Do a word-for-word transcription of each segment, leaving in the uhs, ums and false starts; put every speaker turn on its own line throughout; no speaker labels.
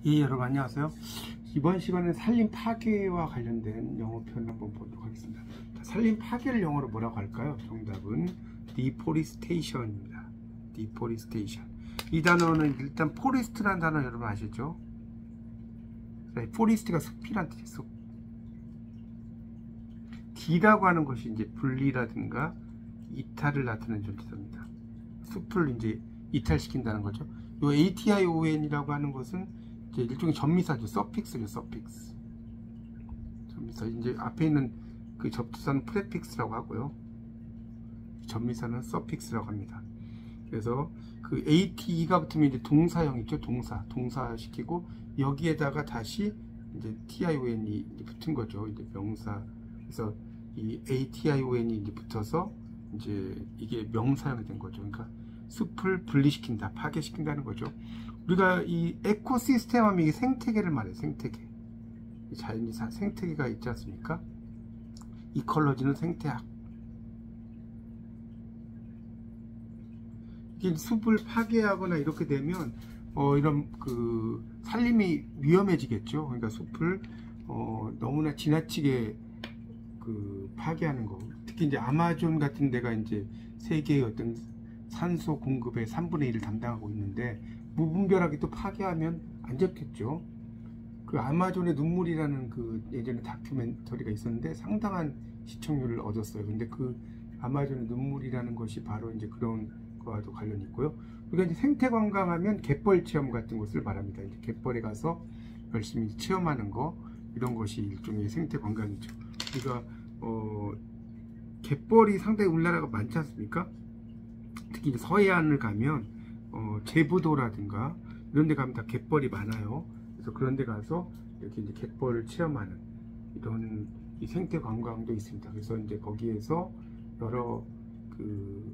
예, 여러분 안녕하세요. 이번 시간은 산림 파괴와 관련된 영어 표현 한번 보도록 하겠습니다. 자, 산림 파괴를 영어로 뭐라고 할까요? 정답은 deforestation입니다. deforestation. 이 단어는 일단 forest라는 단어 여러분 아시죠? forest가 숲이란 뜻이에요. 숲. D라고 하는 것이 이제 분리라든가 이탈을 나타내는 존재입니다. 숲을 이제 이탈시킨다는 거죠. 요 ation이라고 하는 것은 이제 일종의 전미사죠. 서픽스죠. 서픽스. 전미사. 이제 앞에 있는 그 접두사는 프레픽스라고 하고요. 전미사는 서픽스라고 합니다. 그래서 그 ate가 붙으면 이제 동사형이죠. 동사. 동사 시키고 여기에다가 다시 이제 tion이 이제 붙은 거죠. 이제 명사. 그래서 이 ation이 이제 붙어서 이제 이게 명사형이 된 거죠. 그러니까 숲을 분리시킨다, 파괴시킨다는 거죠. 우리가 이 에코시스템 하면 이게 생태계를 말해요. 생태계. 자연이 생태계가 있지 않습니까? 이컬러지는 생태학. 이게 숲을 파괴하거나 이렇게 되면 어 이런 그 산림이 위험해지겠죠. 그러니까 숲을 어 너무나 지나치게 그 파괴하는 거. 특히 이제 아마존 같은 데가 이제 세계의 어떤 산소 공급의 삼분의 일을 담당하고 있는데 무분별하게 또 파괴하면 안 좋겠죠. 그 아마존의 눈물이라는 그 예전에 다큐멘터리가 있었는데 상당한 시청률을 얻었어요. 근데 그 아마존의 눈물이라는 것이 바로 이제 그런 거와도 관련이 있고요. 우리가 이제 생태 관광하면 갯벌 체험 같은 것을 말합니다. 이제 갯벌에 가서 열심히 체험하는 거, 이런 것이 일종의 생태 관광이죠. 우리가 어 갯벌이 상당히 우리나라가 많지 않습니까? 특히 이제 서해안을 가면 어, 제부도라든가 이런 데 가면 다 갯벌이 많아요. 그래서 그런 데 가서 이렇게 이제 갯벌을 체험하는 이런 이 생태 관광도 있습니다. 그래서 이제 거기에서 여러 그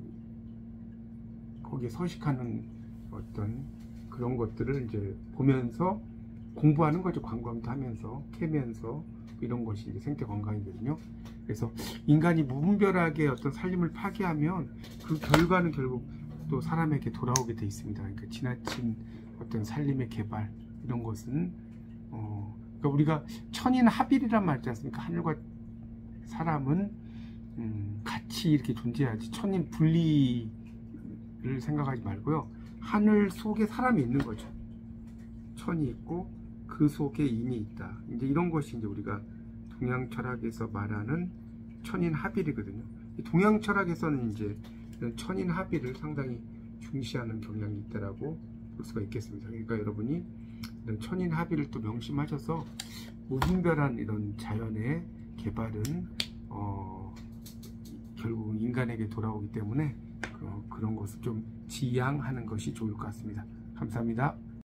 거기에 서식하는 어떤 그런 것들을 이제 보면서 공부하는 거죠. 관광도 하면서 캐면서 이런 것이 이제 생태 관광이거든요. 그래서 인간이 무분별하게 어떤 산림을 파괴하면 그 결과는 결국 또 사람에게 돌아오게 돼 있습니다. 그러니까 지나친 어떤 산림의 개발, 이런 것은 어 그러니까 우리가 천인합일이란 말 있지 않습니까? 하늘과 사람은 음, 같이 이렇게 존재하지 천인 분리를 생각하지 말고요. 하늘 속에 사람이 있는 거죠. 천이 있고 그 속에 인이 있다. 이제 이런 것이 이제 우리가 동양 철학에서 말하는 천인합일이거든요. 동양 철학에서는 이제 천인합일을 상당히 중시하는 경향이 있다라고 볼 수가 있겠습니다. 그러니까 여러분이 이런 천인합일을 또 명심하셔서 무분별한 이런 자연의 개발은 어, 결국 인간에게 돌아오기 때문에 그, 그런 것을 좀 지양하는 것이 좋을 것 같습니다. 감사합니다.